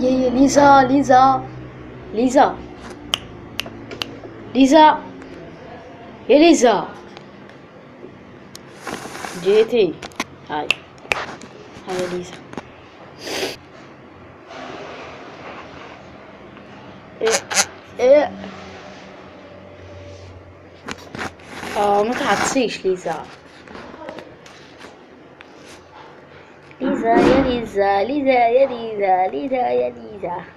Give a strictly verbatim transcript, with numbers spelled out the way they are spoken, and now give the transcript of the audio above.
يا ليزا ليزا ليزا ليزا يا ليزا جيتي. هاي هاي يا ليزا. ايه ايه اه ما تعطسيش ليزا. ليزا يا ليزا ليزا يا ليزا ليزا يا ليزا.